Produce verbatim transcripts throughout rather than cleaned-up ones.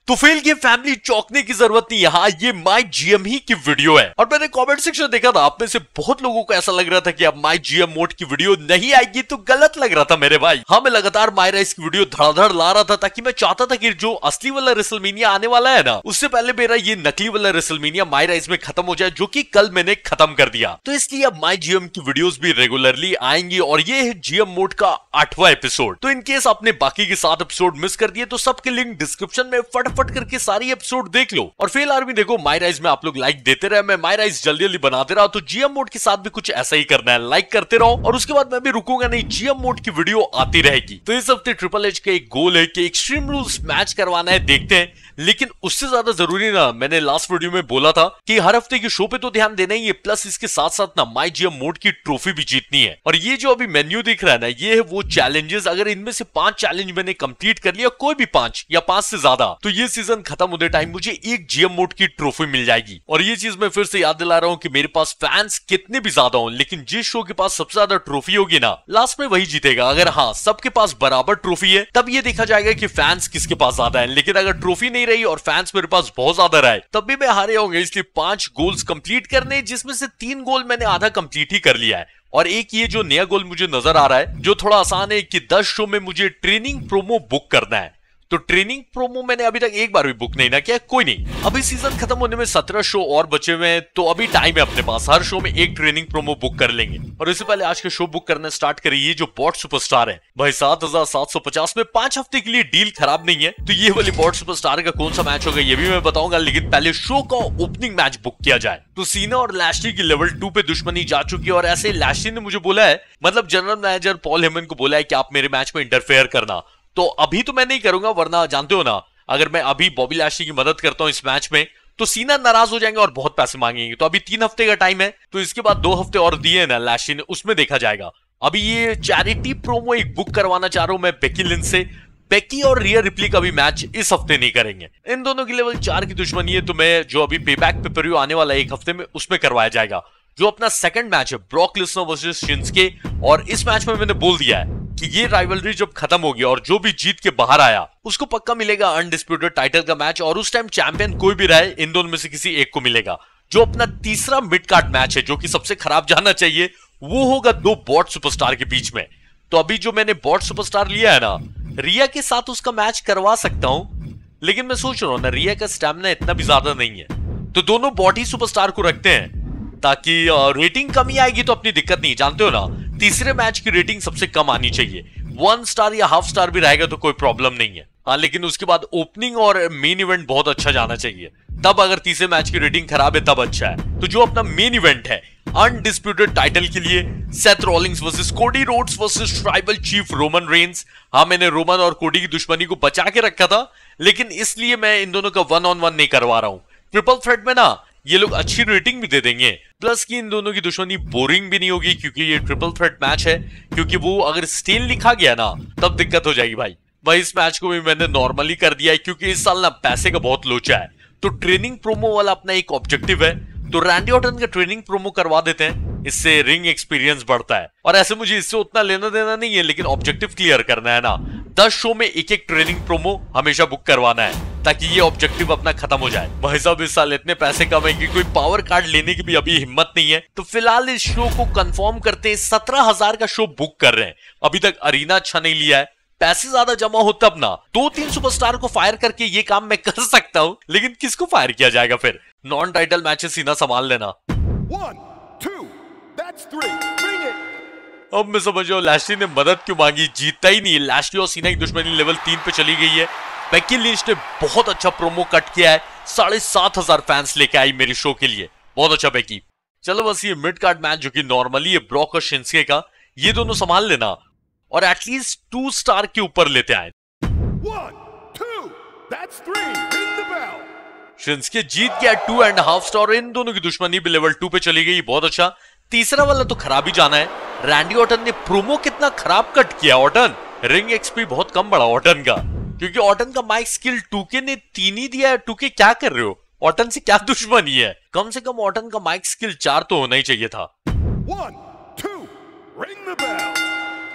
तो फेल की फैमिली चौंकने की जरूरत नहीं है। हाँ, ये माई जीएम ही की वीडियो है और मैंने कमेंट सेक्शन देखा था, आप में से बहुत लोगों को ऐसा लग रहा था कि अब माई जीएम मोड की वीडियो नहीं आएगी, तो गलत लग रहा था मेरे भाई। हाँ, मैं लगातार माई राइस की वीडियो धड़ाधड़ ला रहा था ताकि मैं चाहता था कि जो असली वाला रेसलमेनिया आने वाला है ना, उससे पहले मेरा ये नकली वाला रेसलमेनिया माई राइस में खत्म हो जाए, जो कि कल मैंने खत्म कर दिया। तो इसलिए अब माई जीएम की वीडियोस भी रेगुलरली आएंगी और ये है जीएम मोड का आठवां एपिसोड। तो इनकेस आपने बाकी के सात एपिसोड मिस कर दिए तो सबके लिंक डिस्क्रिप्शन में फटाफट करके सारी एपिसोड देख लो। और फेल आर्मी देखो, माई राइस में आप लोग लाइक देते रहे, मैं माई राइस जल्दी जल्दी बनाते रहा, तो जीएम मोड के साथ भी कुछ ऐसा ही करना है, लाइक करते रहो और उसके बाद मैं भी रुकूंगा नहीं, जीएम मोड की वीडियो आती रहेगी। तो इस हफ्ते ट्रिपल एच का एक गोल है कि एक्सट्रीम रूल्स मैच करवाना है, देखते हैं। लेकिन उससे ज्यादा जरूरी ना, मैंने लास्ट वीडियो में बोला था कि हर हफ्ते की शो पे तो ध्यान देना ही है, प्लस इसके साथ साथ ना माई जीएम मोड की ट्रॉफी भी जीतनी है। और ये जो अभी मेन्यू दिख रहा है ना, ये है वो चैलेंजेस। अगर इनमें से पांच चैलेंज मैंने कंप्लीट कर लिया, कोई भी पांच या पांच से ज्यादा, तो ये सीजन खत्म होते टाइम मुझे एक जीएम मोड की ट्रॉफी मिल जाएगी। और ये चीज मैं फिर से याद दिला रहा हूँ कि मेरे पास फैंस कितने भी ज्यादा हो, लेकिन जिस शो के पास सबसे ज्यादा ट्रॉफी होगी ना, लास्ट में वही जीतेगा। अगर हाँ सबके पास बराबर ट्रॉफी है, तब ये देखा जाएगा कि फैंस किसके पास ज्यादा है। लेकिन अगर ट्रॉफी नहीं रही और फैंस मेरे पास बहुत ज्यादा रहे, तब भी मैं हारे होंगे। इसलिए पांच गोल्स कंप्लीट करने, जिसमें से तीन गोल मैंने आधा कंप्लीट ही कर लिया है। और एक ये जो नया गोल मुझे नजर आ रहा है, जो थोड़ा आसान है, कि दस शो में मुझे ट्रेनिंग प्रोमो बुक करना है। तो ट्रेनिंग प्रोमो मैंने अभी तक एक बार भी बुक नहीं ना किया। कोई नहीं, अभी सीजन खत्म होने में सत्रह शो और बचे हुए हैं, तो अभी टाइम है अपने पास, हर शो में एक ट्रेनिंग प्रोमो बुक कर लेंगे। और इससे पहले आज के शो बुक करना स्टार्ट करें। ये जो बॉट सुपरस्टार है भाई, सात हजार सात सौ पचास में पांच हफ्ते के लिए डील खराब नहीं है। तो ये वाली बॉट सुपरस्टार का कौन सा मैच होगा ये भी मैं बताऊंगा, लेकिन पहले शो का ओपनिंग मैच बुक किया जाए। तो सीना और लैशली की लेवल टू पे दुश्मनी जा चुकी है और ऐसे लैशली ने मुझे बोला है, मतलब जनरल मैनेजर पॉल हेमन को बोला है कि आप मेरे मैच में इंटरफेयर करना। तो अभी तो मैं नहीं करूंगा, वरना जानते हो ना, अगर मैं अभी बॉबी लैशली की मदद करता हूं इस मैच में, तो सीना नाराज हो जाएंगे और बहुत पैसे मांगेंगे। तो अभी तीन हफ्ते का टाइम है, तो इसके बाद दो हफ्ते और दिए ना लैशली ने, उसमें देखा जाएगा। अभी ये चैरिटी प्रोमो एक बुक करवाना चाह रहा हूं मैं बेकी लिंच से। बेकी और रिया रिप्ली का भी मैच इस हफ्ते नहीं करेंगे, इन दोनों की लेवल चार की दुश्मनी है। तो मैं जो अभी पेबैक पे पेपरव्यू आने वाला है एक हफ्ते में, उसमें करवाया जाएगा। जो अपना सेकंड मैच है ब्रॉक लेसनर वर्सेस शिंस्के, और इस मैच में मैंने बोल दिया है कि ये राइवलरी जब खत्म होगी और जो भी जीत के बाहर आया उसको पक्का मिलेगा अनडिस्प्यूटेड टाइटल का मैच, और उस टाइम चैंपियन कोई भी रहे, इन दोनों में से किसी एक को मिलेगा। जो अपना तीसरा मिड कार्ड मैच है, जो कि सबसे खराब जाना चाहिए, वो होगा दो बॉट सुपरस्टार के बीच में। तो अभी जो मैंने बॉट सुपरस्टार लिया है ना, रिया के साथ उसका मैच करवा सकता हूं, लेकिन मैं सोच रहा हूं ना, रिया का स्टैमिना इतना भी ज्यादा नहीं है, तो दोनों बॉट ही सुपरस्टार को रखते हैं, ताकि रेटिंग कमी आएगी तो अपनी दिक्कत नहीं। जानते हो ना, तीसरे मैच की रेटिंग सबसे कम आनी चाहिए, वन स्टार या हाफ स्टार भी रहेगा तो कोई प्रॉब्लम नहीं है। हाँ, लेकिन उसके बाद ओपनिंग और मेन इवेंट बहुत अच्छा जाना चाहिए, तब अगर तीसरे मैच की रेटिंग खराब है तब अच्छा है। तो जो अपना मेन इवेंट है अनडिस्प्यूटेड टाइटल के लिए, Seth Rollins versus Cody Rhodes versus tribal chief Roman Reigns. हाँ, मैंने रोमन और कोडी की दुश्मनी को बचा के रखा था, लेकिन इसलिए मैं इन दोनों का वन ऑन वन नहीं करवा रहा हूं। ट्रिपल थ्रेट में ना ये लोग अच्छी रेटिंग भी दे देंगे, प्लस की इन दोनों की दुश्मनी बोरिंग भी नहीं होगी, क्योंकि ये ट्रिपल थ्रेट मैच है। क्योंकि वो अगर स्टेल लिखा गया ना, तब दिक्कत हो जाएगी भाई। भाई इस मैच को भी मैंने नॉर्मली कर दिया है, क्योंकि इस साल ना पैसे का बहुत लोचा है। तो ट्रेनिंग प्रोमो वाला अपना एक ऑब्जेक्टिव है, तो रैंडी ऑर्टन का ट्रेनिंग प्रोमो करवा देते हैं, इससे रिंग एक्सपीरियंस बढ़ता है। और ऐसे मुझे इससे उतना लेना देना नहीं है, लेकिन ऑब्जेक्टिव क्लियर करना है ना। दस शो में एक एक ट्रेनिंग प्रोमो हमेशा बुक करवाना है, ताकि ये ऑब्जेक्टिव अपना खत्म हो जाए। भाई साहब इस साल इतने पैसे कम है कि कोई पावर कार्ड लेने की भी अभी हिम्मत नहीं है। तो फिलहाल इस शो को कंफर्म करते हैं, सत्रह हजार का शो बुक कर रहे हैं। अभी तक अरीना अच्छा नहीं लिया है, पैसे ज्यादा जमा हो तब ना। दो तीन सुपरस्टार को फायर करके ये काम मैं कर सकता हूं, लेकिन किसको फायर किया जाएगा फिर? नॉन टाइटल मैचेस सीना संभाल लेना। One, two, that's three. Bring it. अब मैं समझ रहा हूं लैशली ने मदद क्यों मांगी, जीतता ही नहीं। लैशली और सीना की दुश्मनी लेवल तीन पे चली गई है। बेकी लिंच ने बहुत अच्छा प्रोमो कट किया है, साढ़े सात हजार फैंस लेके आई मेरी शो के लिए, बहुत अच्छा बेकी। चलो बस ये मिड कार्ड मैच जो कि नॉर्मली है ब्रॉक और शिंस्के का, ये दोनों संभाल लेना और एटलीस्ट टू स्टार के ऊपर लेते आए। One, two, that's three. Ring the bell. Shinsuke जीत गया टू एंड हाफ स्टार, इन दोनों की दुश्मनी भी लेवल टू पे चली गई, बहुत अच्छा। तीसरा वाला तो खराब ही जाना है। रैंडी ऑर्टन ने प्रोमो कितना खराब कट किया। ऑर्टन रिंग एक्सपी बहुत कम बढ़ा ऑर्टन का, क्योंकि ऑर्टन का माइक स्किल टूके ने तीन ही दिया है। टूके क्या कर रहे हो, ऑर्टन से क्या दुश्मनी है? कम से कम ऑर्टन का माइक स्किल चार तो होना ही चाहिए था। One, two, ring the bell.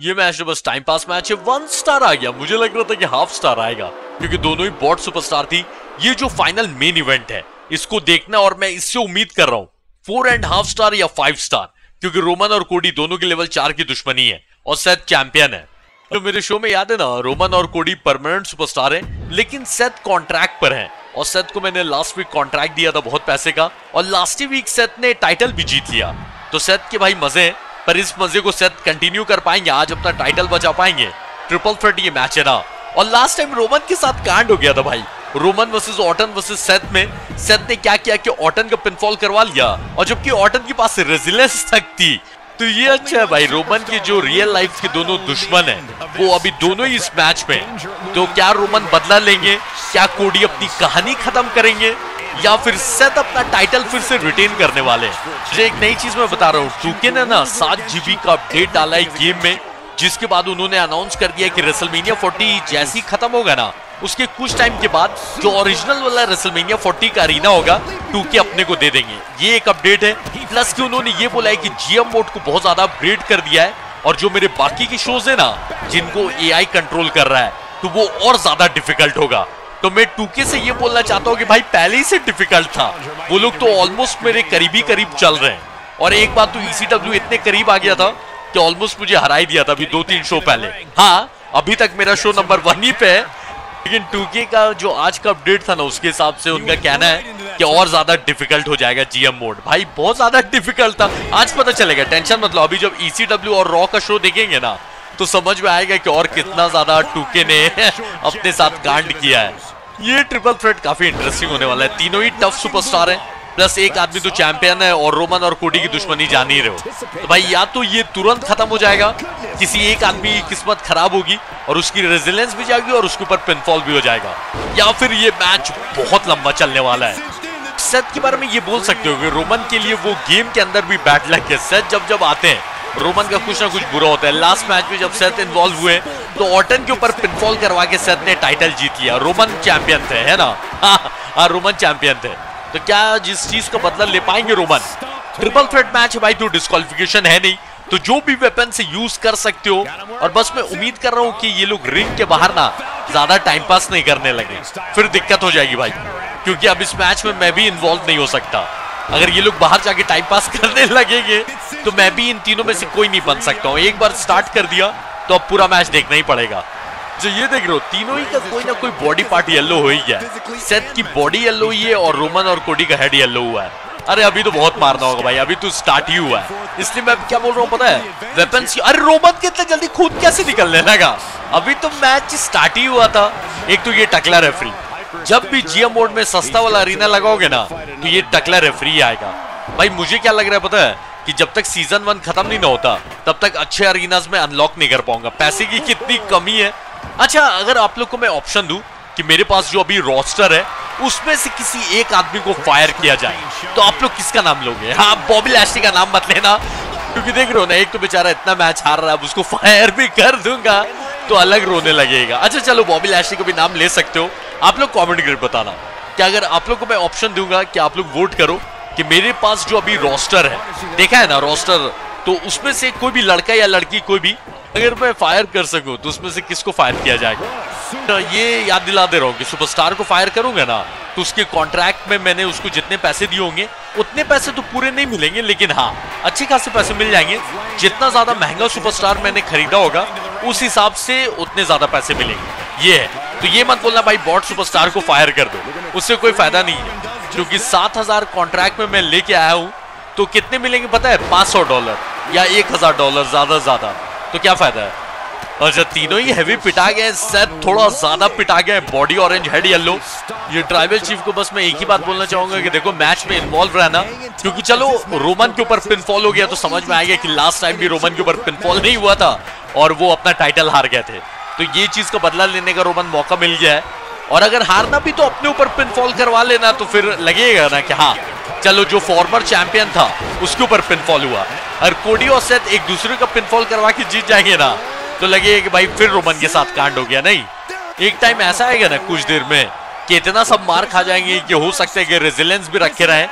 ये मैच तो बस टाइम पास मैच है। वन स्टार आ गया, मुझे लग रहा था कि हाफ स्टार आएगा क्योंकि दोनों ही बॉट सुपरस्टार थी। ये जो फाइनल मेन इवेंट है इसको देखना, और मैं इससे उम्मीद कर रहा हूं फोर एंड हाफ स्टार या फाइव स्टार, क्योंकि रोमन और कोडी दोनों की लेवल चार की दुश्मनी है और सेथ चैंपियन है। तो मेरे शो में याद है ना, रोमन और कोडी परमानेंट सुपरस्टार हैं, लेकिन सेथ कॉन्ट्रैक्ट पर हैं और सेथ को मैंने लास्ट वीक कॉन्ट्रैक्ट दिया था बहुत पैसे का, और लास्ट वीक सेथ ने टाइटल भी जीत लिया। तो सेथ के भाई मजे हैं, पर इस मजे को सेथ कंटिन्यू कर पाएंगे, आज अपना टाइटल बचा पाएंगे। ट्रिपल थ्रेट ये मैच है ना, और लास्ट टाइम रोमन के साथ कांड हो गया था भाई, Roman versus Orton versus Seth में सेथ ने क्या किया कि ऑर्टन का पिनफॉल करवा लिया, और जबकि ऑर्टन के पास रेजिलेंस तक थी। तो ये अच्छा है भाई, रोमन के जो रियल लाइफ के दोनों दुश्मन हैं वो अभी दोनों ही इस मैच में। तो क्या रोमन बदला लेंगे, क्या कोडी अपनी कहानी खत्म करेंगे, या फिर सेथ अपना टाइटल फिर से रिटेन करने वाले हैं। एक नई चीज मैं बता रहा हूँ, टू के ने ना सात जीबी का अपडेट डाला है गेम में, जिसके बाद उन्होंने अनाउंस कर दिया कि रेसलमेनिया फोर्टी जैसी खत्म होगा ना, उसके कुछ टाइम के बाद जो ओरिजिनल वाला रेसलमेनिया फोर्टी का अरीना होगा टू के अपने को दे देंगे। ये एक अपडेट है, प्लस कि उन्होंने ये बोला है कि जीएम मोड को बहुत ज्यादा अपग्रेड कर दिया है, और जो मेरे बाकी के शोज है ना जिनको एआई कंट्रोल कर रहा है तो वो और ज्यादा डिफिकल्ट होगा। तो मैं टू के से ये बोलना चाहता हूँ कि भाई पहले ही से डिफिकल्ट था, वो लोग तो ऑलमोस्ट मेरे करीबी करीब चल रहे हैं। और एक बात तो ईसीडब्ल्यू इतने करीब आ गया था कि ऑलमोस्ट मुझे हरा ही दिया था अभी दो तीन शो पहले। हाँ, अभी तक मेरा शो नंबर वन ही पे है, लेकिन टू के का जो आज का अपडेट था ना उसके हिसाब से उनका कहना है कि और ज्यादा डिफिकल्ट हो जाएगा जीएम मोड। भाई बहुत ज्यादा डिफिकल्ट था, आज पता चलेगा, टेंशन मत लो। अभी जब ईसीडब्ल्यू और रॉ का शो देखेंगे ना तो समझ में आएगा कि और कितना ज्यादा टू के ने अपने साथ कांड किया है। ये ट्रिपल थ्रेट काफी इंटरेस्टिंग होने वाला है, तीनों ही टफ सुपरस्टार हैं, प्लस एक आदमी तो चैंपियन है, और रोमन और कोडी की दुश्मनी जान ही रहे हो। तो भाई या तो ये तुरंत खत्म हो जाएगा, किसी एक आदमी की किस्मत खराब होगी और उसकी रेजिलेंस भी जाएगी और उसके ऊपर पिनफॉल भी हो जाएगा, या फिर ये मैच बहुत लंबा चलने वाला है। सेथ के बारे में ये बोल सकते हो कि रोमन के लिए वो गेम के अंदर भी बैड लक है। सेथ जब जब आते हैं रोमन का कुछ ना कुछ बुरा होता है। लास्ट मैच में जब सेथ इन्वॉल्व हुए तो ऑर्टन के ऊपर पिनफॉल करवा के सेथ ने टाइटल जीत लिया। रोमन चैंपियन थे, है ना? हाँ हाँ, रोमन चैंपियन थे। तो क्या जिस चीज का बदला ले पाएंगे रोमन? ट्रिपल थ्रेट मैच है भाई, तो डिस्क्वालिफिकेशन है नहीं, तो जो भी वेपन से यूज कर सकते हो। और बस मैं उम्मीद कर रहा हूं कि ये लोग रिंग के बाहर ना ज्यादा टाइम पास नहीं करने लगे, फिर दिक्कत हो जाएगी भाई, क्योंकि अब इस मैच में मैं भी इन्वॉल्व नहीं हो सकता। अगर ये लोग बाहर जाके टाइम पास करने लगेंगे तो मैं भी इन तीनों में से कोई नहीं बन सकता हूँ। एक बार स्टार्ट कर दिया तो अब पूरा मैच देखना ही पड़ेगा। जो ये देख रहे हो, तीनों ही का कोई ना कोई बॉडी पार्ट येलो हो ही गया है। सेथ की बॉडी येलो हुई है और रोमन और कोडी का हेड येलो हुआ है। अरे अभी तो बहुत मारना होगा भाई, अभी तो स्टार्ट ही हुआ है, इसलिए मैं क्या बोल रहा हूँ पता है, वेपन्स। अरे रोमन के इतने जल्दी खून कैसे निकलने लगा? अभी तो मैच स्टार्ट ही हुआ था। एक तो ये टकला रेफरी, जब भी जीएम मोड में सस्ता वाला अरीना लगाओगे ना तो ये टकला रेफरी आएगा। भाई मुझे क्या लग रहा है पता है, कि जब तक सीजन वन खत्म नहीं ना होता तब तक अच्छे अरीनाज में अनलॉक नहीं कर पाऊंगा, पैसे की कितनी कमी है। अच्छा, अगर आप लोग को मैं ऑप्शन दूं कि मेरे पास जो अभी रोस्टर है उसमें से किसी एक आदमी को फायर किया जाए, तो आप लोग किसका नाम लोगे? हाँ, बॉबी लैशली का नाम मत लेना, क्योंकि देख रहे हो ना, एक तो बेचारा इतना मैच हार रहा है, अब उसको फायर भी कर दूंगा तो अलग रोने लगेगा। अच्छा चलो, बॉबी लैशली को भी नाम ले सकते हो। आप लोग कमेंट करके बताना कि अगर आप लोग को मैं ऑप्शन दूंगा कि आप लोग वोट करो कि मेरे पास जो अभी रोस्टर है, देखा है ना रोस्टर, तो उसमें से कोई भी लड़का या लड़की कोई भी अगर मैं फायर कर सकूं तो उसमें से किसको फायर किया जाएगा? तो ये याद दिला दे रहा हूं कि सुपरस्टार को फायर करूंगा ना तो उसके कॉन्ट्रैक्ट में मैंने उसको जितने पैसे दिए होंगे उतने पैसे तो पूरे नहीं मिलेंगे, लेकिन हाँ अच्छे खासे पैसे मिल जाएंगे। जितना ज्यादा महंगा सुपरस्टार मैंने खरीदा होगा उस हिसाब से उतने ज्यादा पैसे मिलेंगे। ये है, तो ये मत बोलना भाई बॉट सुपरस्टार को फायर कर दो, उससे कोई फायदा नहीं है, क्योंकि सात हजार कॉन्ट्रैक्ट में मैं लेके आया हूं तो कितने मिलेंगे पता है? पांच सौ डॉलर या एक हजार डॉलर ज्यादा ज्यादा, तो क्या फायदा है? और जब तीनों ही हेवी पिटा गए, सेथ थोड़ा ज्यादा पिटा गए, बॉडी ऑरेंज हेड येलो। ये ट्राइबल चीफ को बस मैं एक ही बात बोलना चाहूंगा कि देखो मैच में इन्वॉल्व रहना, क्योंकि चलो रोमन के ऊपर पिनफॉल हो गया तो समझ में आएगा कि लास्ट टाइम भी रोमन के ऊपर पिनफॉल नहीं हुआ था और वो अपना टाइटल हार गए थे, तो ये चीज का बदला लेने का रोमन मौका मिल गया है। और अगर हारना भी तो अपने ऊपर पिनफॉल करवा लेना, तो फिर लगेगा ना कि हाँ चलो जो फॉर्मर चैंपियन था उसके ऊपर पिनफॉल हुआ। और कोडी और सेथ एक दूसरे का पिनफॉल करवा के जीत जाएंगे ना तो लगेगा कि भाई फिर रोमन के साथ कांड हो गया। नहीं, एक टाइम ऐसा आएगा ना कुछ देर में कि इतना सब मार खा जाएंगे कि हो सकता है कि रेजिलेंस भी रखे रहे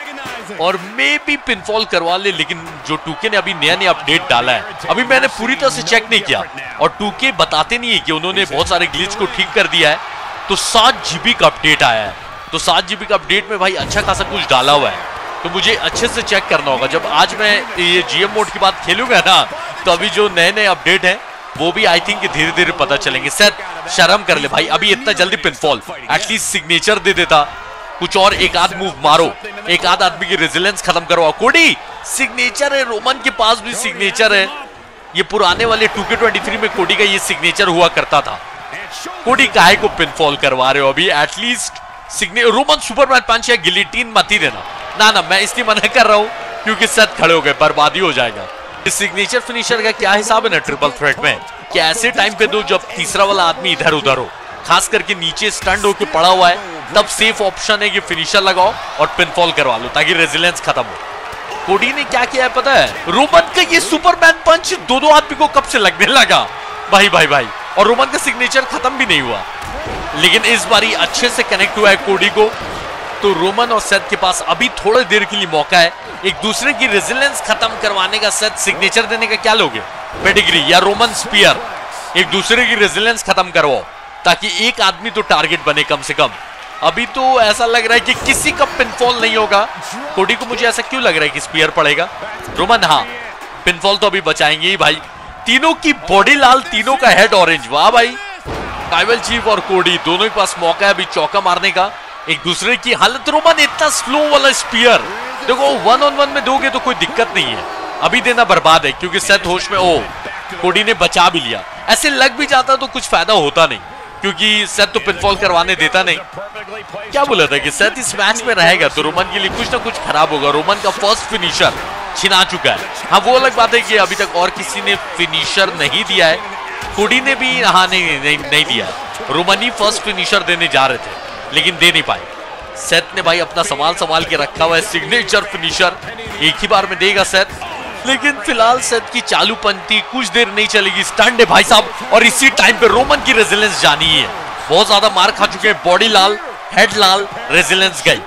और मे भी पिनफॉल करवा ले, लेकिन जो टू के ने अभी नया नया अपडेट डाला है, अभी मैंने पूरी तरह से चेक नहीं किया और टू के बताते नहीं है कि उन्होंने बहुत सारे ग्लिच को ठीक कर दिया है। तो सात जीबी का अपडेट आया है, तो सात जीबी का अपडेट में भाई अच्छा खासा कुछ डाला हुआ है, तो मुझे अच्छे से चेक करना होगा। जब आज मैं ये जीएम मोड की बात खेलूंगा ना, तो अभी जो नए नए अपडेट है वो भी आई थिंक धीरे धीरे पता चलेंगे। सेट शर्म कर ले भाई, अभी इतना जल्दी पिनफॉल, एटलीस्ट सिग्नेचर दे देता, कुछ और एक आध मूव मारो, एक आध आदमी की रेजिलेंस खत्म करवाओ। कोडी सिग्नेचर है, रोमन के पास भी सिग्नेचर है। ये पुराने वाले टू के ट्वेंटी थ्री में कोडी का ये सिग्नेचर हुआ करता था। कोडी काहे को पिनफॉल करवा रहे हो अभी? एटलीस्ट सिग्ने रोमन सुपरमैन पंच या गिलिटीन मत ही देना। ना ना, मैं इसलिए मना कर रहा हूं क्योंकि सेट खड़े हो गए, बर्बादी हो जाएगा। इस सिग्नेचर फिनिशर का क्या हिसाब है ना ट्रिपल थ्रेट में, कि ऐसे टाइम पे दो जब तीसरा वाला आदमी इधर उधर हो, खास करके नीचे स्टंड होके पड़ा हुआ है, तब सेफ ऑप्शन है कि फिनिशर लगाओ और पिनफॉल करवा लो ताकि रेजिलेंस खत्म हो। कोडी ने क्या किया है पता है? रोमन का ये सुपरमैन पंच दो दो आदमी को कब से लगने लगा भाई भाई भाई, और रोमन का सिग्नेचर खत्म भी नहीं हुआ, लेकिन इस बारी अच्छे से कनेक्ट हुआ है कोडी को। तो रोमन और सेथ के पास अभी थोड़ी देर के लिए मौका है एक दूसरे की रेजिलेंस खत्म करवाने का। सेथ सिग्नेचर देने का क्या लोगे? पेडिग्री या रोमन स्पीयर, एक दूसरे की रेजिलेंस खत्म करवाओ ताकि एक आदमी तो टारगेट बने कम से कम। अभी तो ऐसा लग रहा है कि किसी का पिनफॉल नहीं होगा। कोडी को मुझे ऐसा क्यों लग रहा है कि स्पीयर पड़ेगा? रोमन हाँ, पिनफॉल तो अभी बचाएंगे ही भाई। तीनों की बॉडी लाल, तीनों का हेड ऑरेंज। वाह भाई, ट्राइबल चीफ और कोडी दोनों के पास मौका है अभी चौका मारने का। एक दूसरे की हालत, रोमन इतना स्लो वाला स्पीयर, देखो वन ऑन वन में दोगे तो कोई दिक्कत नहीं है, अभी देना बर्बाद है क्योंकि सेथ होश में। ओ, कोडी ने बचा भी लिया। ऐसे लग भी जाता तो कुछ फायदा होता नहीं क्योंकि सेथ तो पिनफॉल करवाने देता नहीं। क्या बोला था कि सेथ इस मैच में रहेगा तो रोमन के लिए कुछ ना कुछ खराब होगा। रोमन का फर्स्ट फिनिशर छिना चुका है। हाँ, वो अलग बात है कि अभी तक और किसी ने फिनिशर नहीं दिया है। कोडी ने भी हाँ नहीं नहीं, नहीं दिया है। रोमन ही फर्स्ट फिनिशर देने जा रहे थे लेकिन दे नहीं पाए। सेथ ने भाई अपना संभाल संभाल के रखा हुआ है सिग्नेचर फिनिशर, एक ही बार में देगा सेथ। लेकिन फिलहाल सेथ की चालू पंक्ति कुछ देर नहीं चलेगी। स्टंट है भाई साहब, और इसी टाइम पे रोमन की रेजिलेंस जानी है। बहुत ज्यादा मार खा चुके हैं, बॉडी लाल, हेड लाल, रेजिलेंस गई।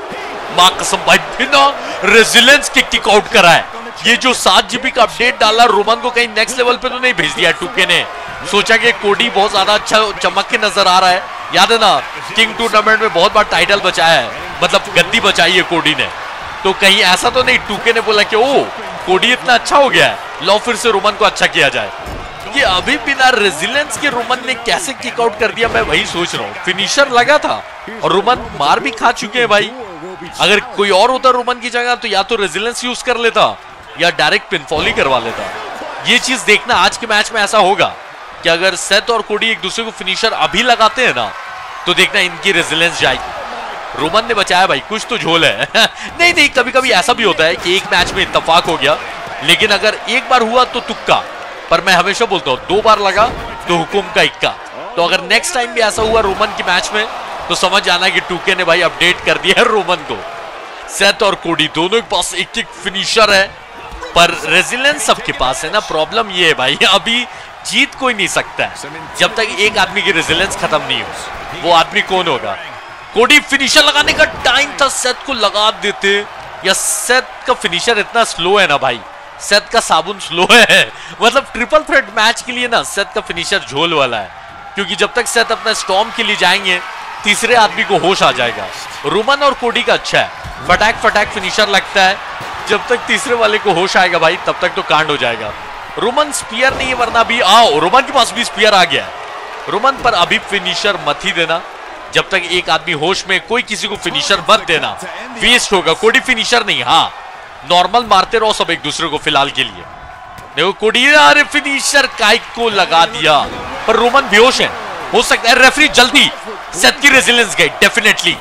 मां कसम भाई, बिना रेजिलेंस के किक आउट करा है। ये जो सात जीबी का अपडेट डाला, रोमन को कहीं नेक्स्ट लेवल पे तो नहीं भेज दिया टू के ने। सोचा कि कोडी बहुत ज्यादा अच्छा चमक के नजर आ रहा है। याद है ना, किंग टूर्नामेंट में बहुत बार टाइटल बचाया है, मतलब गद्दी बचाई है कोडी ने। तो कहीं ऐसा तो नहीं टू के ने बोला कि ओ कोडी इतना अच्छा हो गया है, लो फिर से रोमन को अच्छा किया जाए। ये अभी बिना रेजिलेंस के रोमन ने कैसे किक आउट कर दिया, मैं वही सोच रहा हूँ। फिनिशर लगा था और रोमन मार भी खा चुके हैं भाई। अगर कोई और होता रोमन की जगह तो या तो रेजिलेंस यूज कर लेता या डायरेक्ट पिनफॉल ही करवा लेता। ये चीज देखना आज के मैच में ऐसा होगा कि अगर सेथ और कोडी एक दूसरे को फिनिशर अभी लगाते हैं ना, तो देखना इनकी रेजिलेंस जाएगी। रोमन ने बचाया भाई, कुछ तो झोल है। नहीं नहीं, कभी कभी ऐसा भी होता है कि एक मैच में इत्तेफाक हो गया, लेकिन अगर एक बार हुआ तो तुक्का। पर मैं हमेशा बोलता हूँ दो बार लगा तो हुकुम का इक्का। तो अगर नेक्स्ट टाइम भी ऐसा हुआ रोमन के मैच में तो समझ जाना कि टू के ने भाई अपडेट कर दिया है रोमन को। सेथ और कोडी दोनों के पास एक एक फिनिशर है, पर रेजिलेंस सबके पास है ना। प्रॉब्लम ये है भाई, अभी जीत कोई नहीं सकता है जब तक एक आदमी की रेजिलेंस खत्म नहीं हो। वो आदमी कौन होगा? कोडी फिनिशर लगाने का टाइम था, सेथ को लगा देते। या सेथ का फिनिशर इतना स्लो है ना भाई, सेथ का साबुन स्लो है। मतलब ट्रिपल थ्रेट मैच के लिए ना सेथ का फिनिशर झोल वाला है, क्योंकि जब तक सेथ अपना स्टॉर्म के लिए जाएंगे तीसरे आदमी को होश आ जाएगा। रोमन और कोडी का अच्छा है, फटाक फटाक फिनिशर लगता है। जब तक तीसरे वाले को होश आएगा भाई तब तक तो कांड हो जाएगा। रोमन स्पीयर नहीं है, वरना भी आओ, रोमन के पास भी स्पीयर आ गया है। रोमन पर अभी फिनिशर मत ही देना जब तक एक आदमी होश में। कोई किसी को फिनिशर मत देना, वेस्ट होगा। कोडी फिनिशर नहीं, हाँ नॉर्मल मारते रहो सब एक दूसरे को फिलहाल के लिए। देखो कोडी, अरे फिनिशर काइक को लगा दिया, पर रोमन बेहोश है। हो सकता है रेफरी जल्दी, सेथ की रेजिलेंस गई डेफिनेटली।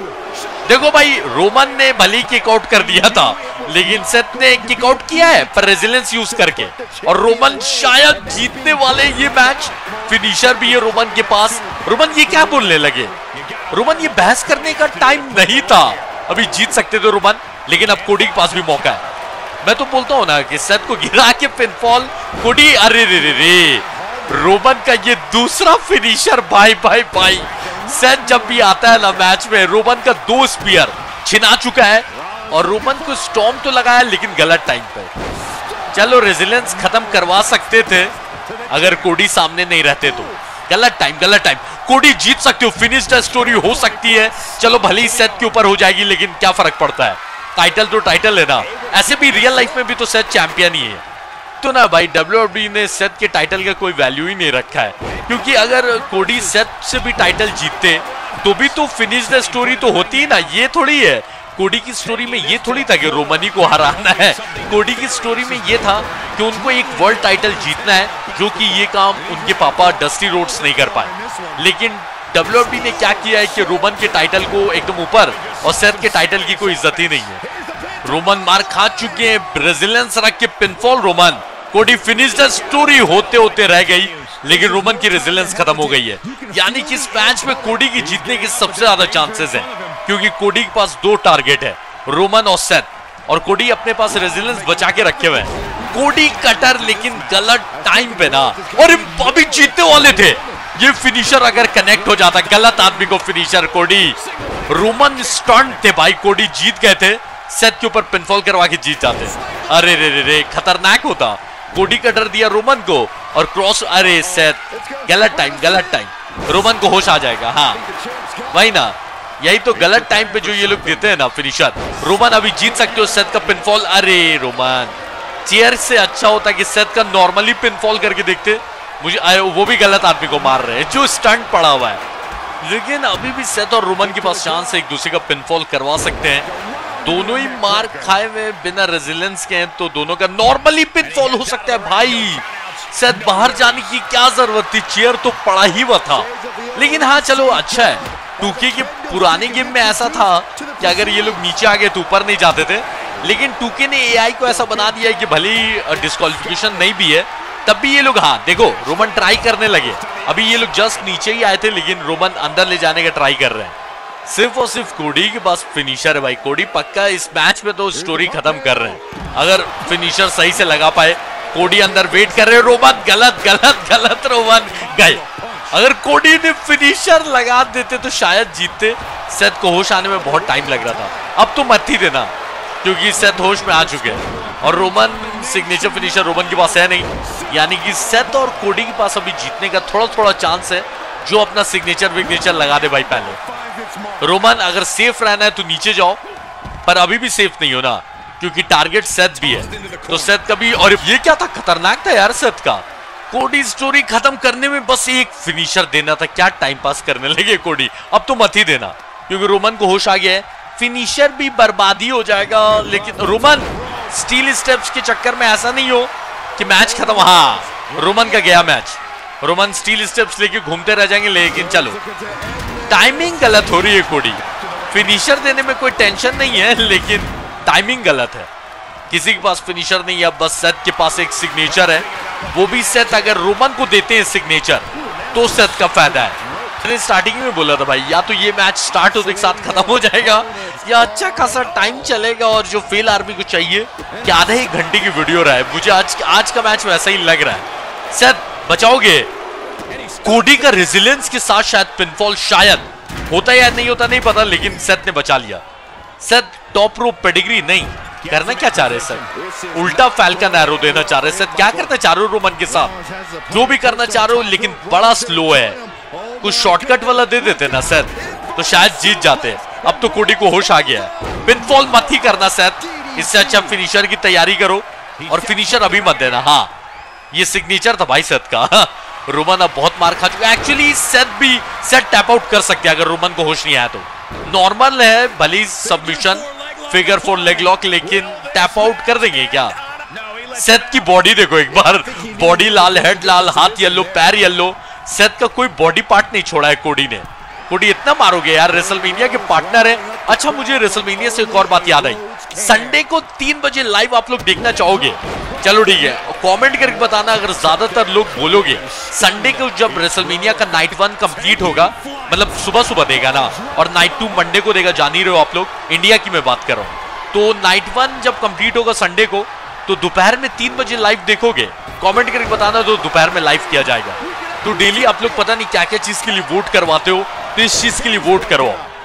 देखो भाई, रोमन ने भली किक आउट कर दिया था, लेकिन सेथ ने किक आउट किया है पर रेजिलेंस यूज करके, और रोमन शायद जीतने वाले ये मैच। फिनिशर भी है रोमन के पास। रोमन ये क्या बोलने लगे? रोमन ये बहस करने का टाइम नहीं था, अभी जीत सकते थे रोमन, लेकिन अब कोडी के पास भी मौका है। मैं तो बोलता हूं ना कि सेथ को गिरा के पिनफॉल। कोडी, अरे रे रे रे, रोमन का ये दूसरा फिनिशर भाई भाई भाई। सेथ जब भी आता है ना मैच में, रोमन का दो स्पीयर छिना चुका है। और रोमन को स्टॉर्म तो लगाया लेकिन गलत टाइम पे। चलो रेजिलेंस खत्म करवा सकते थे अगर कोडी सामने नहीं रहते तो। गलत टाइम गलत टाइम। कोडी जीत सकते हो, फिनिश द स्टोरी हो सकती है। चलो भले ही सेथ के ऊपर हो जाएगी लेकिन क्या फर्क पड़ता है, टाइटल तो टाइटल है ना। ऐसे भी रियल लाइफ में भी तो सेथ चैंपियन ही है। तो ना भाई डब्ल्यू डब्ल्यू ई ने सेथ के टाइटल का कोई वैल्यू ही नहीं रखा है, क्योंकि अगर कोडी सेथ से भी टाइटल जीतते तो भी तो फिनिश द स्टोरी तो होती ही ना। ये थोड़ी है, कोडी की स्टोरी में ये थोड़ी था कि रोमनी को हराना है। कोडी की स्टोरी में ये था कि उनको एक वर्ल्ड टाइटल जीतना है, जो कि ये काम उनके पापा डस्टी रोड्स नहीं कर पाए। लेकिन डब्ल्यू डब्ल्यू ई ने क्या किया है कि रोमन के टाइटल को एकदम ऊपर और सेथ के टाइटल की कोई इज्जत ही नहीं है। रोमन मार खा चुके हैं, रेजिलेंस रख के pinfall Roman. Cody finish the story होते होते रह गई लेकिन रोमन की रेजिलेंस खत्म हो गई है। यानी कि इस मैच में कोडी की जीतने के सबसे ज्यादा चांसेस हैं, क्योंकि कोडी के पास दो टारगेट है, रोमन और सेथ, और कोडी अपने पास रेजिलेंस बचा के रखे हुए हैं। कोडी कटर लेकिन गलत टाइम पे ना, और अभी जीतने वाले थे। ये फिनिशर अगर कनेक्ट हो जाता, गलत आदमी को फिनिशर। कोडी रोमन स्टंट थे भाई, कोडी जीत गए थे, सेथ के ऊपर पिनफॉल करवा के जीत जाते। अरे रे रे रे खतरनाक होता। कोडी कटर दिया रोमन को और क्रॉस, अरे सेथ गलत टाइम गलत टाइम। रोमन को होश आ जाएगा, हाँ वही ना, यही तो गलत टाइम पे जो ये लोग देते हैं ना फिनिशर। रोमन अभी जीत सकते हो सेथ का पिनफॉल। अरे रोमन चेयर से अच्छा होता कि सेथ का नॉर्मली पिनफॉल करके देखते। मुझे वो भी गलत आदमी को मार रहे हैं जो स्टंट पड़ा हुआ है। लेकिन अभी भी सेथ और रोमन के पास चांस है एक दूसरे का पिनफॉल करवा सकते हैं। दोनों ही मार खाए हुए बिना रेजिलेंस के हैं, तो दोनों का नॉर्मली पिनफॉल हो सकता है। भाई सेथ बाहर जाने की क्या जरूरत थी, चेयर तो पड़ा ही हुआ था। लेकिन हाँ चलो अच्छा है, टू के के पुराने गेम में ऐसा था कि अगर ये लोग नीचे आ गए तो ऊपर नहीं जाते थे। लेकिन टू के ने एआई को ऐसा बना दिया है कि भले ही डिस्क्वालिफिकेशन नहीं भी है तब भी ये लोग, हाँ देखो रोमन ट्राई करने लगे। अभी ये लोग जस्ट नीचे ही आए थे लेकिन रोमन अंदर ले जाने का ट्राई कर रहे हैं। सिर्फ और सिर्फ कोडी के पास फिनिशर है भाई। कोडी पक्का इस मैच में तो स्टोरी खत्म कर रहे हैं अगर फिनिशर सही से लगा पाए। कोडी अंदर वेट कर रहे हैं, रोमन गलत गलत गलत, रोमन गए। अगर कोडी ने फिनिशर लगा देते तो शायद जीतते। सेथ को होश आने में बहुत टाइम लग रहा था, अब तो मत ही देना क्योंकि सेथ होश में आ चुके हैं और रोमन सिग्नेचर फिनिशर रोमन के पास है नहीं। यानी कि सेथ और कोडी के पास अभी जीतने का थोड़ा थोड़ा चांस है, जो अपना सिग्नेचर विग्नेचर लगा दे भाई पहले। रोमन अगर सेफ रहना है तो नीचे जाओ, पर अभी भी सेफ नहीं हो ना क्योंकि टारगेट सेथ भी है। तो सेथ का भी, और ये क्या था, खतरनाक था यार सेथ का। कोडी स्टोरी खत्म करने में बस एक फिनिशर देना था, क्या टाइम पास करने लगे कोडी। अब तो मत ही देना क्योंकि रोमन को होश आ गया है, फिनिशर भी बर्बादी हो जाएगा। लेकिन रोमन स्टील स्टेप्स के चक्कर में ऐसा नहीं हो कि मैच खत्म। हाँ रोमन का गया मैच, रोमन स्टील स्टेप्स लेके घूमते रह जाएंगे। लेकिन चलो टाइमिंग गलत हो रही है कोडी, फिनिशर देने में कोई टेंशन नहीं है लेकिन टाइमिंग गलत है। किसी के पास फिनिशर नहीं है, बस सेथ के पास एक सिग्नेचर है, वो भी सेथ अगर रोमन को देते हैं सिग्नेचर तो सेथ का फायदा है। मैंने स्टार्टिंग में बोला था भाई या तो ये मैच स्टार्ट होने के साथ खत्म हो जाएगा या अच्छा खासा टाइम चलेगा। और जो फेल आर्मी को चाहिए कि आधे एक घंटे की वीडियो रहा है, मुझे आज आज का मैच वैसा ही लग रहा है। सेथ बचाओगे? कोडी का रेजिलेंस के साथ शायद पिनफॉल शायद होता या नहीं होता नहीं पता, लेकिन सेथ ने बचा लिया। सेथ टॉप रोप पेडिग्री नहीं करना क्या चाह रहे सेथ, उल्टा फैल्कन एरो देना चाह रहे सेथ। क्या करना चाह रहे हो रोमन के साथ, जो भी करना चाह रहे हो, लेकिन बड़ा स्लो है। कुछ शॉर्टकट वाला दे देते ना सेथ तो शायद जीत जाते। अब तो कोडी को होश आ गया है, पिनफॉल मत ही करना सेथ, इससे अच्छा फिनिशर की तैयारी करो और फिनिशर अभी मत देना। हाँ ये सिग्नेचर था भाई सेथ का। रोमन अब बहुत मार खा चुका है। एक्चुअली सेथ भी सेथ टैप आउट कर सकते हैं अगर रोमन को होश नहीं आया तो। नॉर्मल है भली submission figure four leg lock, लेकिन टैप आउट कर देंगे क्या? सेथ की बॉडी देखो एक बार, बॉडी लाल, हेड लाल, हाथ येलो, पैर येलो। सेथ का कोई बॉडी पार्ट नहीं छोड़ा है कोडी ने। कोडी इतना मारोगे यार, रेसलमेनिया के पार्टनर है। अच्छा मुझे रेसलमेनिया से एक और बात याद आई, संडे को तीन बजे लाइव आप लोग देखना चाहोगे? चलो ठीक है, कमेंट करके बताना अगर ज्यादातर लोग बोलोगे। संडे को जब रेसलमेनिया का नाइट वन कंप्लीट होगा, मतलब सुबह सुबह देगा ना, और नाइट टू मंडे को देगा, जान ही रहे हो आप लोग, इंडिया की मैं बात कर रहा हूँ। तो नाइट वन जब कंप्लीट होगा संडे को, तो दोपहर में तीन बजे लाइव देखोगे? कमेंट करके बताना, तो दोपहर में लाइव किया जाएगा। तो डेली आप लोग पता नहीं क्या क्या चीज के लिए वोट करवाते हो, तो इस चीज के लिए वोट करवाओ।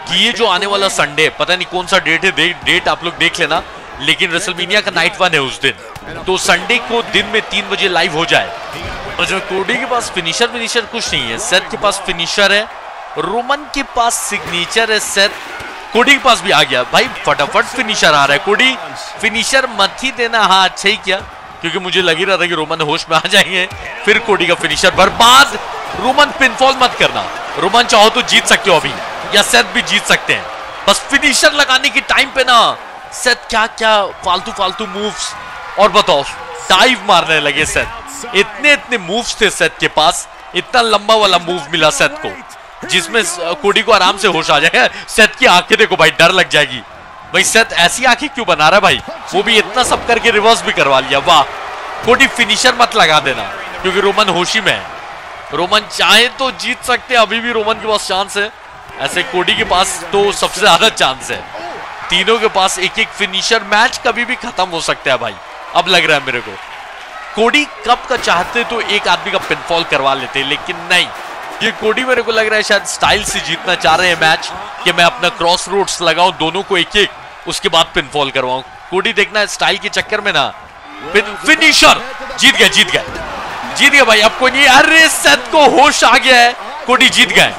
कि ये जो आने वाला संडे, पता नहीं कौन सा डेट है, दे, डेट आप लोग देख लेना, लेकिन रेसलमेनिया का नाइट वन है उस दिन, तो संडे को दिन में तीन बजे लाइव हो जाए। और जो कोडी के पास फिनिशर फिनिशर कुछ नहीं है, सेथ के पास फिनिशर है, रोमन के पास सिग्नेचर है, सेथ, कोडी के पास भी आ गया भाई, फटाफट फिनिशर आ रहा है। कोडी फिनिशर मत ही देना, हाँ अच्छा ही किया, क्योंकि मुझे लग ही रहा था कि रोमन होश में आ जाएंगे, फिर कोडी का फिनिशर बर्बाद। रोमन पिनफॉल मत करना, रोमन चाहो तो जीत सकते हो अभी, या सेथ भी जीत सकते हैं, बस फिनिशर लगाने की टाइम पे ना सेथ क्या क्या फालतू फालतू मूव्स, और बताओ डाइव मारने लगे सेथ, इतने इतने मूव्स थे सेथ के पास, इतना लंबा वाला मूव मिला सेथ को जिसमें कोडी को आराम से होश आ जाएगा। सेथ की आंखें देखो भाई, डर लग जाएगी भाई, सेथ ऐसी आंखें क्यों बना रहा है भाई, वो भी इतना सब करके रिवर्स भी करवा लिया, वाह। कोडी फिनिशर मत लगा देना, क्योंकि रोमन होशी में है, रोमन चाहे तो जीत सकते हैं, अभी भी रोमन के पास चांस है, ऐसे कोडी के पास तो सबसे ज्यादा चांस है, तीनों के पास एक एक फिनिशर, मैच कभी भी खत्म हो सकता है भाई, अब लग रहा है मेरे को। कोडी कप का चाहते तो एक आदमी का पिनफॉल करवा लेते, लेकिन नहीं, ये कोडी मेरे को लग रहा है शायद स्टाइल से जीतना चाह रहे हैं मैच, कि मैं अपना क्रॉस रोड्स लगाऊं दोनों को एक एक, उसके बाद पिनफॉल करवाऊं। कोडी देखना है स्टाइल के चक्कर में ना, फिनिशर जीत गए जीत गए जीत गए भाई, अब कोई नहीं, अरे सेथ को होश आ गया है, कोडी जीत गए।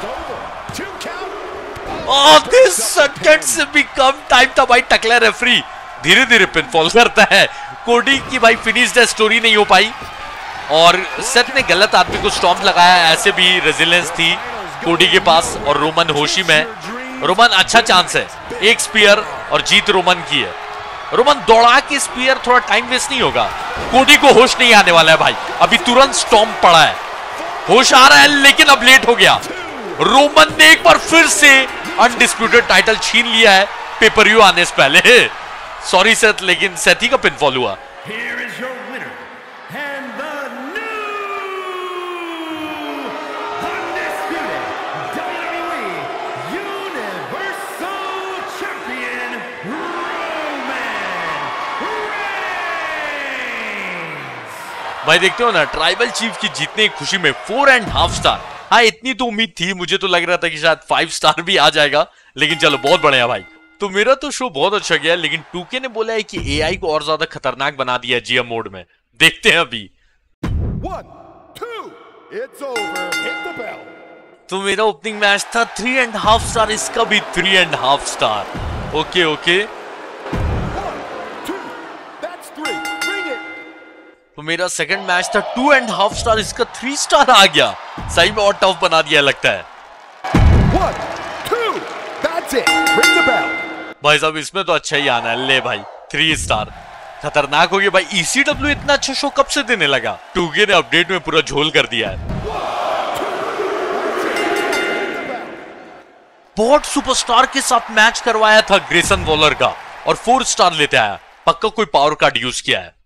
आधे सेकंड से भी कम टाइम था भाई, टकला रेफरी धीरे धीरे पिनफॉल करता है, कोडी की भाई फिनिश द स्टोरी नहीं हो पाई, और सेथ ने गलत आदमी को स्टॉम्प लगाया, ऐसे भी रेजिलेंस थी कोडी के पास, और रोमन होशी में, रोमन अच्छा चांस है, एक स्पीयर और जीत रोमन की है, रोमन दौड़ा के स्पीयर, थोड़ा टाइम वेस्ट नहीं होगा, कोडी को होश नहीं आने वाला है भाई, अभी तुरंत स्टॉम्प पड़ा है, होश आ रहा है लेकिन अब लेट हो गया, रोमन ने एक बार फिर से अनडिस्प्यूटेड टाइटल छीन लिया है पेपर व्यू आने से पहले, सॉरी सेथ, लेकिन सेथ ही का पिनफॉल हुआ। भाई देखते हो ना, ट्राइबल चीफ की जीतने की खुशी में फोर एंड हाफ स्टार, हाँ इतनी तो उम्मीद थी, मुझे तो लग रहा था कि शायद फाइव स्टार भी आ जाएगा, लेकिन चलो बहुत बढ़िया भाई। तो मेरा तो शो बहुत अच्छा गया, लेकिन टूके ने बोला है कि एआई को और ज्यादा खतरनाक बना दिया जीएम मोड में, देखते हैं अभी। One, two, it's over. Hit the bell. तो मेरा ओपनिंग मैच था थ्री एंड हाफ स्टार, इसका भी three and half star, okay okay. तो मेरा सेकंड मैच था टू एंड हाफ स्टार, इसका थ्री स्टार आ गया, सही में और टफ बना दिया लगता है। One, two, that's it. Ring the bell. भाई साहब इसमें तो अच्छा ही आना है, ले भाई थ्री स्टार, खतरनाक हो गया भाई। ईसीडब्ल्यू इतना अच्छा शो कब से देने लगा, टूके ने अपडेट में पूरा झोल कर दिया है। बॉट सुपरस्टार के साथ मैच करवाया था ग्रेसन वॉलर का, और फोर स्टार लेते आया, पक्का कोई पावर कार्ड यूज किया है।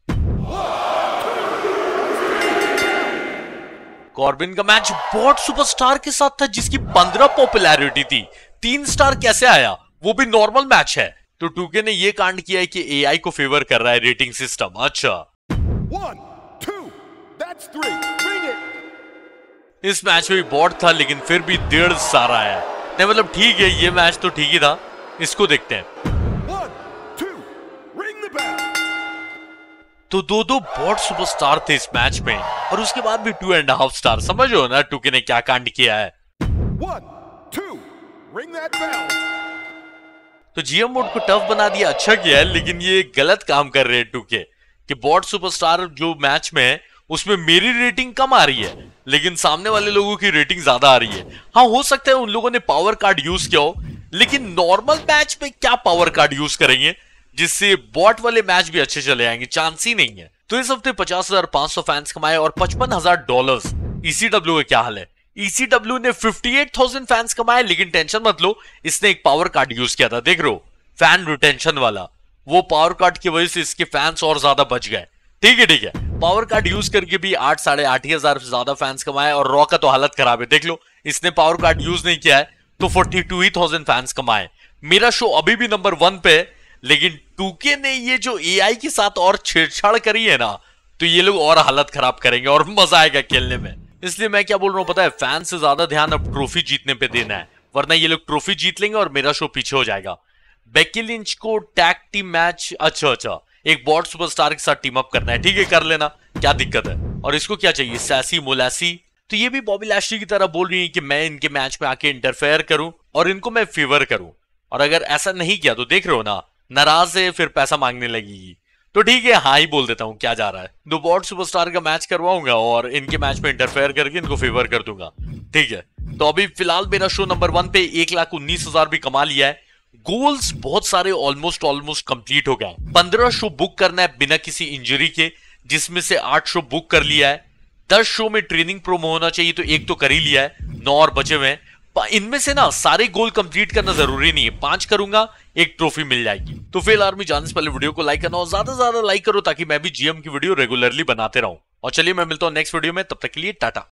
कॉर्बिन का मैच बॉट सुपरस्टार के साथ था, जिसकी पंद्रह पॉपुलैरिटी थी, तीन स्टार कैसे आया, वो भी नॉर्मल मैच है। तो टूके ने ये कांड किया है कि एआई को फेवर कर रहा है रेटिंग सिस्टम। अच्छा One, two, that's three. Bring it. इस मैच में भी बॉट था, लेकिन फिर भी डेढ़ स्टार आया, नहीं मतलब ठीक है, ये मैच तो ठीक ही था, इसको देखते हैं। One, two, ring the bell. तो दो दो बॉट सुपरस्टार थे इस मैच में, और उसके बाद भी टू एंड हाफ स्टार, समझो ना टूके ने क्या कांड किया है। One, two, ring that bell. तो जीएम मोड को टफ बना दिया, अच्छा किया है, लेकिन ये गलत काम कर रहे हैं टूके, कि बॉट सुपरस्टार जो मैच में है उसमें मेरी रेटिंग कम आ रही है, लेकिन सामने वाले लोगों की रेटिंग ज्यादा आ रही है। हाँ हो सकता है उन लोगों ने पावर कार्ड यूज किया हो, लेकिन नॉर्मल मैच में क्या पावर कार्ड यूज करेंगे जिससे बॉट वाले मैच भी अच्छे चले आएंगे, चांस ही नहीं है। तो इस हफ्ते पचास हजार पांच सौ फैंस कमाए और पचपन हजार डॉलर्स। ईसीडब्ल्यू का क्या हाल है, ईसीडब्ल्यू ने अट्ठावन हज़ार फैंस कमाए, लेकिन टेंशन मत लो, इसने एक पावर कार्ड यूज किया था, देख रहे हो फैन रिटेंशन वाला, वो पावर कार्ड की वजह से इसके फैंस और ज्यादा बच गए। ठीक है ठीक है, पावर कार्ड यूज करके भी आठ साढ़े आठ ही हजार से ज्यादा फैंस कमाए, और रॉ का तो हालत खराब है, देख लो इसने पावर कार्ड यूज नहीं किया है तो बयालीस हज़ार फैंस कमाए। मेरा शो अभी भी नंबर वन पे है, लेकिन टूके ने ये जो एआई के साथ और छेड़छाड़ करी है ना, तो ये लोग और हालत खराब करेंगे और मजा आएगा खेलने में। इसलिए मैं क्या बोल रहा हूँ पता है, फैन से ज्यादा ध्यान अब ट्रॉफी जीतने पे देना है, वरना ये लोग ट्रॉफी जीत लेंगे और मेरा शो पीछे हो जाएगा। बेकी लिंच को टैग टीम मैच, अच्छा अच्छा एक बॉट सुपरस्टार के साथ टीम अप करना है, ठीक है कर लेना, क्या दिक्कत है। और इसको क्या चाहिए, सैसी मोलासी। तो ये भी बॉबी लैशली की तरह बोल रही है कि मैं इनके मैच में आके इंटरफेयर करूं और इनको मैं फेवर करूं, और अगर ऐसा नहीं किया तो देख रहे हो ना, नाराज है फिर पैसा मांगने लगेगी। तो ठीक है हाँ ही बोल देता हूं, क्या जा रहा है। दो बॉट सुपरस्टार का मैच करवाऊंगा और इनके मैच में इंटरफेयर करके इनको फेवर कर दूंगा, ठीक है। तो अभी फिलहाल मेरा शो नंबर वन पे एक लाख उन्नीस हजार भी कमा लिया है। गोल्स बहुत सारे ऑलमोस्ट ऑलमोस्ट कंप्लीट हो गए। पंद्रह शो बुक करना है बिना किसी इंजरी के, जिसमें से आठ शो बुक कर लिया है। दस शो में ट्रेनिंग प्रोमो होना चाहिए तो एक तो कर ही लिया है, नौ और बचे हुए हैं। इनमें से ना सारे गोल कंप्लीट करना जरूरी नहीं है, पांच करूंगा एक ट्रॉफी मिल जाएगी। तो फिर आर्मी जाने से पहले वीडियो को लाइक करना और ज्यादा से ज्यादा लाइक करो ताकि मैं भी जीएम की वीडियो रेगुलरली बनाते रहूं। और चलिए मैं मिलता हूं नेक्स्ट वीडियो में, तब तक के लिए टाटा।